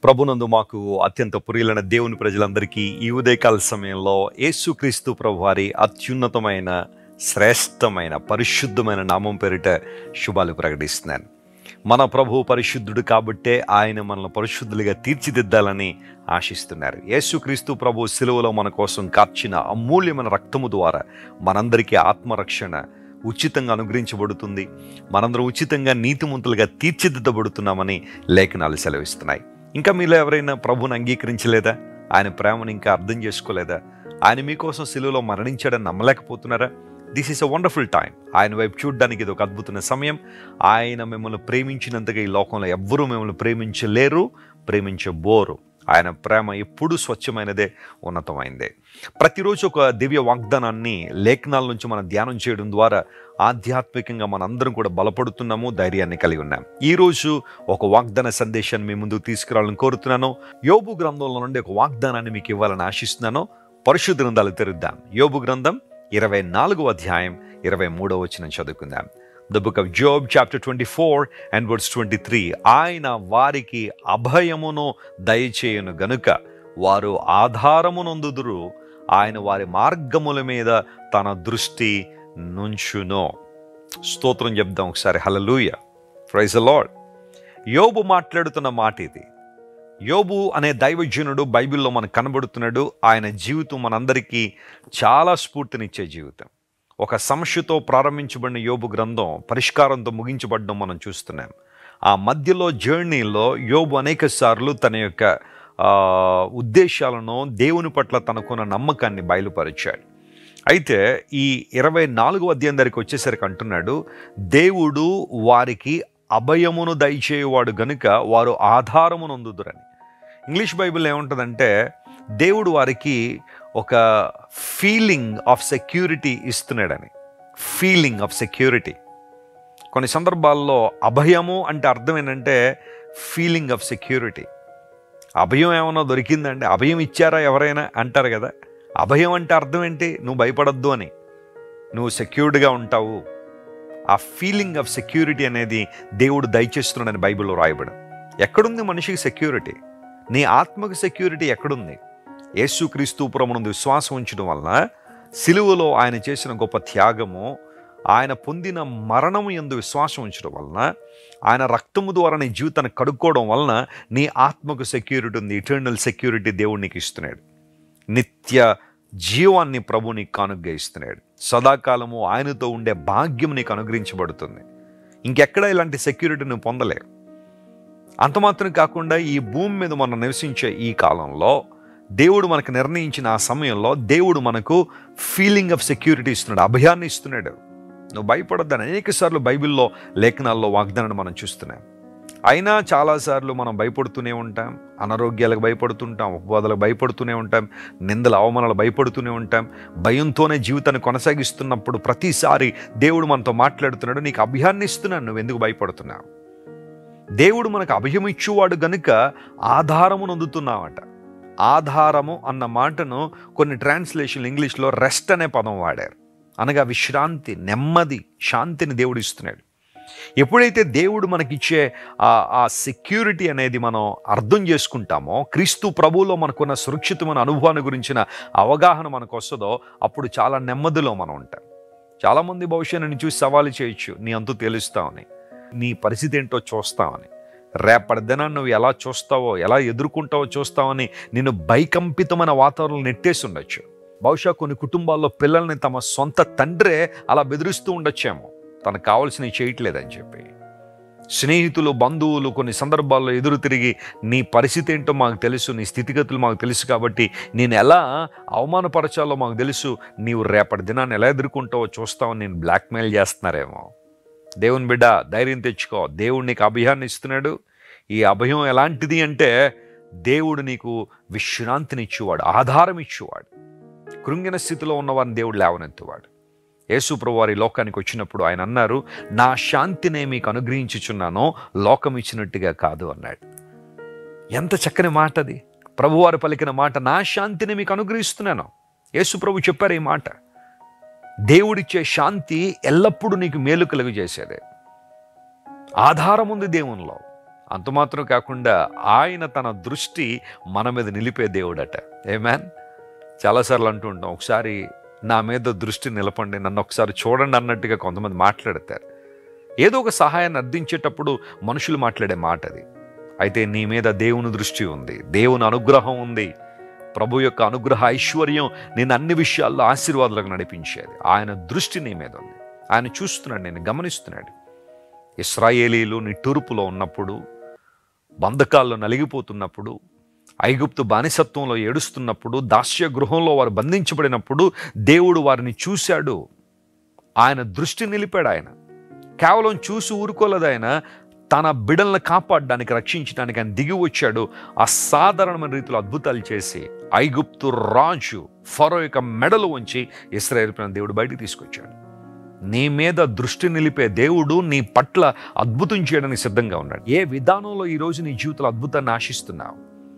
ప్రభునందు మాకు అత్యంత ప్రియులైన దేవుని ప్రజలందరికీ ఈ ఉదయకాల సమయంలో యేసుక్రీస్తు ప్రభు వారి అత్యున్నతమైన శ్రేష్టమైన పరిశుద్ధమైన నామం పేరిట శుభాలు ప్రకటిస్తున్నాను. మన ప్రభు పరిశుద్ధుడు కాబట్టే ఆయన మనల్ని పరిశుద్ధులుగా తీర్చిదిద్దాలని ఆశిస్తున్నారు. యేసుక్రీస్తు ప్రభు శిలువలో మన కోసం కార్చిన అమూల్యమైన రక్తము ద్వారా మనందరికీ ఆత్మరక్షణ ఉచితంగా అనుగ్రహించబడుతుంది. మనందరం ఉచితంగా నీతిమంతులుగా తీర్చిదిద్దబడుతున్నామని లేఖనాలు సెలవిస్తున్నాయి. ఇంకా మీలో ఎవరైనా ప్రభువుని అంగీకరించలేదా? ఆయన ప్రేమను ఇంకా అర్థం చేసుకోలేదా? ఆయన మీకోసం శిలువలో మరణించాడని నమ్మలేకపోతున్నారా? This is a wonderful time. ఆయన వైపు చూడడానికి ఇది ఒక అద్భుతమైన సమయం. ఆయన మిమ్మల్ని ప్రేమించినంతగా ఈ లోకంలో ఎవ్వరూ మిమ్మల్ని ప్రేమించలేరు, ప్రేమించబోరు. ఆయన ప్రేమ ఎప్పుడూ స్వచ్ఛమైనదే, ఉన్నతమైందే. ప్రతిరోజు ఒక దివ్య వాగ్దానాన్ని లేఖనాల నుంచి మనం ధ్యానం చేయడం ద్వారా ఆధ్యాత్మికంగా మనందరం కూడా బలపడుతున్నాము, ధైర్యాన్ని కలిగి ఉన్నాం. ఈరోజు ఒక వాగ్దాన సందేశాన్ని మీ ముందుకు తీసుకురావాలని కోరుతున్నాను. యోబు గ్రంథంలో నుండి ఒక వాగ్దానాన్ని మీకు ఇవ్వాలని ఆశిస్తున్నాను. పరిశుద్ధ గ్రంథాలు తెరుద్దాం. యోబు గ్రంథం 24వ అధ్యాయం 23వ వచనం చదువుకుందాం. The book of Job, chapter 24 and verse 23. ఆయన వారికి అభయమును దయచేయును గనుక వారు ఆధారమునందుదురు. ఆయన వారి మార్గముల మీద తన దృష్టి నుంచును. స్తోత్రం చెప్దాం ఒకసారి. Hallelujah, praise the Lord. యోబు మాట్లాడుతున్న మాట ఇది. యోబు అనే దైవజనుడు బైబిల్లో మనకు కనబడుతున్నాడు. ఆయన జీవితం మనందరికీ చాలా స్ఫూర్తినిచ్చే జీవితం. ఒక సమస్యతో ప్రారంభించబడిన యోబు గ్రంథం పరిష్కారంతో ముగించబడడం మనం చూస్తున్నాం. ఆ మధ్యలో జర్నీలో యోబు అనేక సార్లు తన యొక్క ఉద్దేశాలను, దేవుని పట్ల తనకున్న నమ్మకాన్ని బయలుపరిచాడు. అయితే ఈ 24వ అధ్యాయం దగ్గరికి వచ్చేసరికి అంటున్నాడు, దేవుడు వారికి అభయమును దయచేయువాడు గనుక వారు ఆధారమునందుదురని. ఇంగ్లీష్ బైబిల్ ఏముంటుందంటే, దేవుడు వారికి ఒక ఫీలింగ్ ఆఫ్ సెక్యూరిటీ ఇస్తున్నాడని. Feeling of security. కొన్ని సందర్భాల్లో అభయము అంటే అర్థం ఏంటంటే ఫీలింగ్ ఆఫ్ సెక్యూరిటీ. అభయం ఏమన్నా దొరికిందండి, అభయం ఇచ్చారా ఎవరైనా అంటారు కదా. అభయం అంటే అర్థం ఏంటి? నువ్వు భయపడద్దు అని, నువ్వు సెక్యూర్డ్గా ఉంటావు. ఆ ఫీలింగ్ ఆఫ్ సెక్యూరిటీ అనేది దేవుడు దయచేస్తున్నాడని బైబిల్లో రాయబడి. ఎక్కడుంది మనిషికి సెక్యూరిటీ? నీ ఆత్మకు సెక్యూరిటీ ఎక్కడుంది? యేసుక్రీస్తు ప్రభువునందు విశ్వాసం ఉంచడం వలన, సిలువలో ఆయన చేసిన గొప్ప త్యాగము, ఆయన పొందిన మరణము యందు విశ్వాసం ఉంచడం వలన, ఆయన రక్తము ద్వారా నీ జీవితాన్ని కడుక్కోవడం వలన నీ ఆత్మకు సెక్యూరిటీ ఉంది. ఇటర్నల్ సెక్యూరిటీ దేవుడు నీకు ఇస్తున్నాడు. నిత్య జీవాన్ని ప్రభు నీకు కానుగ్గా ఇస్తున్నాడు. సదాకాలము ఆయనతో ఉండే భాగ్యం నీకు అనుగ్రహించబడుతుంది. ఇంకెక్కడ ఇలాంటి సెక్యూరిటీ నువ్వు పొందలేవు. అంత మాత్రం కాకుండా ఈ భూమి మీద మనం నివసించే ఈ కాలంలో దేవుడు మనకు నిర్ణయించిన ఆ సమయంలో దేవుడు మనకు ఫీలింగ్ ఆఫ్ సెక్యూరిటీ ఇస్తున్నాడు, అభయాన్ని ఇస్తున్నాడు. నువ్వు భయపడొద్దని అనేక సార్లు బైబిల్లో లేఖనాల్లో వాగ్దానాన్ని మనం చూస్తున్నాం. అయినా చాలాసార్లు మనం భయపడుతూనే ఉంటాం. అనారోగ్యాలకు భయపడుతుంటాం, ఉపవాదాలకు భయపడుతూనే ఉంటాం, నిందల అవమానాలు భయపడుతూనే ఉంటాం. భయంతోనే జీవితాన్ని కొనసాగిస్తున్నప్పుడు ప్రతిసారి దేవుడు మనతో మాట్లాడుతున్నాడు, నీకు అభయాన్ని ఇస్తున్నాను, నువ్వు ఎందుకు భయపడుతున్నావు? దేవుడు మనకు అభయం ఇచ్చేవాడు గనుక ఆధారమును అందుతున్నామట. ఆధారము అన్న మాటను కొన్ని ట్రాన్స్లేషన్ ఇంగ్లీష్లో రెస్ట్ అనే పదం వాడారు. అనగా విశ్రాంతి, నెమ్మది, శాంతిని దేవుడు ఇస్తున్నాడు. ఎప్పుడైతే దేవుడు మనకిచ్చే ఆ సెక్యూరిటీ అనేది మనం అర్థం చేసుకుంటామో, క్రీస్తు ప్రభువులో మనకున్న సురక్షితమైన అనుభవాన్ని గురించిన అవగాహన మనకు వస్తుందో, అప్పుడు చాలా నెమ్మదిలో మనం ఉంటాం. చాలామంది బహుశా నేను చూసి సవాలు చేయొచ్చు, నీ అంతు తెలుస్తావని, నీ పరిస్థితి ఏంటో చూస్తావని, రేపటి దినాన్ని నువ్వు ఎలా చూస్తావో, ఎలా ఎదుర్కొంటావో చూస్తావని నిన్ను భయకంపితమైన వాతావరణం నెట్టేసి ఉండొచ్చు. బహుశా కొన్ని కుటుంబాల్లో పిల్లల్ని తమ సొంత తండ్రే అలా బెదిరిస్తూ ఉండొచ్చేమో, తనకు కావాల్సినవి చేయట్లేదని చెప్పి. స్నేహితులు, బంధువులు కొన్ని సందర్భాల్లో ఎదురు తిరిగి, నీ పరిస్థితి ఏంటో మాకు తెలుసు, నీ స్థితిగతులు మాకు తెలుసు కాబట్టి నేను ఎలా అవమానపరచాలో మాకు తెలుసు, నీవు రేపటి దినాన్ని ఎలా ఎదుర్కొంటావో చూస్తావని నేను బ్లాక్మెయిల్ చేస్తున్నారేమో. దేవుని బిడ్డ, ధైర్యం తెచ్చుకో. దేవుడు నీకు అభయాన్ని ఇస్తున్నాడు. ఈ అభయం ఎలాంటిది అంటే, దేవుడు నీకు విశ్రాంతిని ఇచ్చేవాడు, ఆధారం ఇచ్చేవాడు. కృంగిన స్థితిలో ఉన్నవారిని దేవుడు లేవనెత్తువాడు. యేసు ప్రభువు వారి లోకానికి వచ్చినప్పుడు ఆయన అన్నారు, నా శాంతినే మీకు అనుగ్రహించుచున్నానో, లోకం ఇచ్చినట్టుగా కాదు అన్నాడు. ఎంత చక్కని మాట అది! ప్రభువారు పలికిన మాట, నా శాంతిని మీకు అనుగ్రహిస్తున్నాను. యేసు ప్రభు చెప్పారు ఈ మాట. దేవుడిచ్చే శాంతి ఎల్లప్పుడూ నీకు మేలు కలుగజేసేదే. ఆధారం ఉంది దేవునిలో. అంత మాత్రం కాకుండా ఆయన తన దృష్టి మన మీద నిలిపే దేవుడట. ఆమేన్. చాలాసార్లు అంటూ ఉంటాం, ఒకసారి నా మీద దృష్టి నిలపండి, నన్ను ఒకసారి చూడండి అన్నట్టుగా కొంతమంది మాట్లాడతారు. ఏదో ఒక సహాయాన్ని అర్థించేటప్పుడు మనుషులు మాట్లాడే మాట అది. అయితే నీ మీద దేవుని దృష్టి ఉంది, దేవుని అనుగ్రహం ఉంది. ప్రభు యొక్క అనుగ్రహ ఐశ్వర్యం నేను అన్ని విషయాల్లో ఆశీర్వాదాలకు నడిపించేది. ఆయన దృష్టి నీ మీద ఉంది. ఆయన చూస్తున్నాడు, నేను గమనిస్తున్నాడు. ఇశ్రాయేలీలు నిట్టూర్పులో ఉన్నప్పుడు, బంధకాల్లో నలిగిపోతున్నప్పుడు, ఐగుప్తు బానిసత్వంలో ఏడుస్తున్నప్పుడు, దాస్య గృహంలో వారు బంధించబడినప్పుడు దేవుడు వారిని చూశాడు. ఆయన దృష్టి నిలిపాడు. ఆయన కేవలం చూసి ఊరుకోలేదు. ఆయన తన బిడ్డలను కాపాడడానికి, రక్షించడానికి ఆయన దిగి వచ్చాడు. అసాధారణమైన రీతిలో అద్భుతాలు చేసి ఐగుప్తు రాజు ఫరో యొక్క మెడలు ఉంచి ఇశ్రాయేలు ప్రజలను దేవుడు బయటికి తీసుకొచ్చాడు. నీ మీద దృష్టి నిలిపే దేవుడు నీ పట్ల అద్భుతం చేయడానికి సిద్ధంగా ఉన్నాడు. ఏ విధానంలో ఈరోజు నీ జీవితంలో అద్భుతాన్ని ఆశిస్తున్నావు?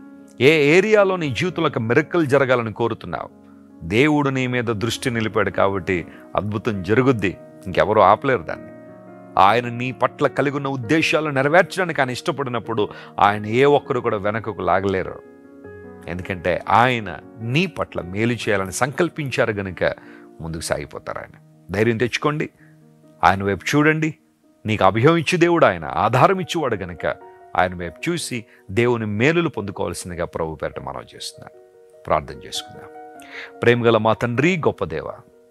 ఏ ఏరియాలో నీ జీవితంలో ఒక మిరకల్ జరగాలని కోరుతున్నావు? దేవుడు నీ మీద దృష్టి నిలిపాడు కాబట్టి అద్భుతం జరుగుద్ది. ఇంకెవరూ ఆపలేరు దాన్ని. ఆయన నీ పట్ల కలిగి ఉన్న ఉద్దేశాలను నెరవేర్చడానికి ఆయన ఇష్టపడినప్పుడు ఆయన ఏ ఒక్కరు కూడా వెనకకు లాగలేరు. ఎందుకంటే ఆయన నీ పట్ల మేలు చేయాలని సంకల్పించారు గనుక ముందుకు సాగిపోతారు. ఆయన ధైర్యం తెచ్చుకోండి, ఆయన వైపు చూడండి. నీకు అభయం ఇచ్చి దేవుడు ఆయన, ఆధారం ఇచ్చేవాడు గనుక ఆయన వైపు చూసి దేవుని మేలులు పొందుకోవాల్సిందిగా ప్రభు పేరట మనవి చేస్తున్నాను. ప్రార్థన చేసుకుందాం. ప్రేమగల మా తండ్రి, గొప్ప దేవ,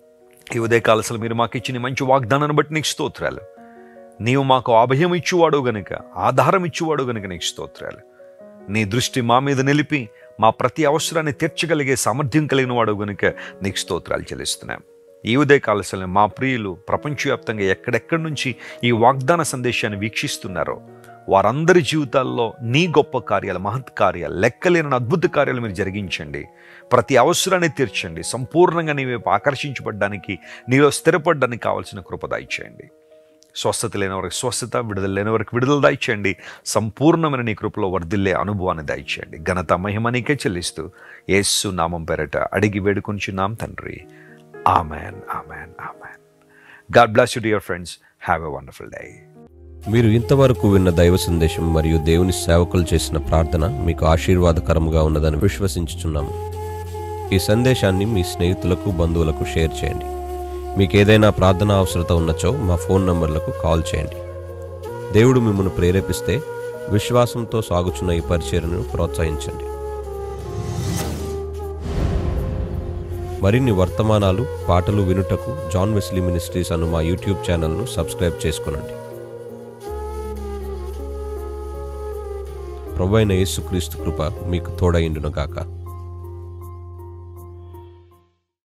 ఈ ఉదయకాల అసలు మీరు మాకు ఇచ్చిన మంచి వాగ్దానాన్ని బట్టి నీకు స్తోత్రాలు. నీవు మాకు అభయం ఇచ్చేవాడు గనుక, ఆధారం ఇచ్చేవాడు గనుక నీకు స్తోత్రాలు. నీ దృష్టి మా మీద నిలిపి మా ప్రతి అవసరాన్ని తీర్చగలిగే సామర్థ్యం కలిగిన వాడు గనుక నీకు స్తోత్రాలు చెల్లిస్తున్నాం. ఈ ఉదయకాలశంలో మా ప్రియులు ప్రపంచవ్యాప్తంగా ఎక్కడెక్కడి నుంచి ఈ వాగ్దాన సందేశాన్ని వీక్షిస్తున్నారో వారందరి జీవితాల్లో నీ గొప్ప కార్యాలు, మహత్ కార్యాలు, లెక్కలేని అద్భుత కార్యాలు మీరు జరిగించండి. ప్రతి అవసరాన్ని తీర్చండి. సంపూర్ణంగా నీ వైపు ఆకర్షించబడ్డానికి, నీలో స్థిరపడడానికి కావాల్సిన కృప దయచేయండి. స్వస్థత లేని వారికి స్వస్థత, విడుదల లేని వారికి విడుదల దయచేయండి. సంపూర్ణమైన నీ కృపలో వర్ధిల్లే అనుభవాన్ని దయచేయండి. ఘనత మహిమ నీకే చెల్లిస్తూ యేసు నామం పేరట అడిగి వేడుకొంచున్నాం తండ్రి. Amen, amen, amen. God bless you dear friends. Have a wonderful day. మీరు ఇంతవరకు విన్న దైవ సందేశం మరియు దేవుని సేవకులు చేసిన ప్రార్థన మీకు ఆశీర్వాదకరముగా ఉన్నదని విశ్వసించుచున్నాము. ఈ సందేశాన్ని మీ స్నేహితులకు, బంధువులకు షేర్ చేయండి. మీకు ఏదైనా ప్రార్థన అవసరత ఉన్నచో మా ఫోన్ నంబర్లకు కాల్ చేయండి. దేవుడు మిమ్మల్ని ప్రేరేపిస్తే విశ్వాసంతో సాగుచున్న ఈ పరిచర్యను ప్రోత్సహించండి. మరిన్ని వర్తమానాలు, పాటలు వినుటకు జాన్ వెస్లీ మినిస్ట్రీస్ అను మా యూట్యూబ్ ఛానల్ను సబ్స్క్రైబ్ చేసుకొనండి. ప్రభువైన యేసుక్రీస్తు కృప మీకు తోడైండును గాక.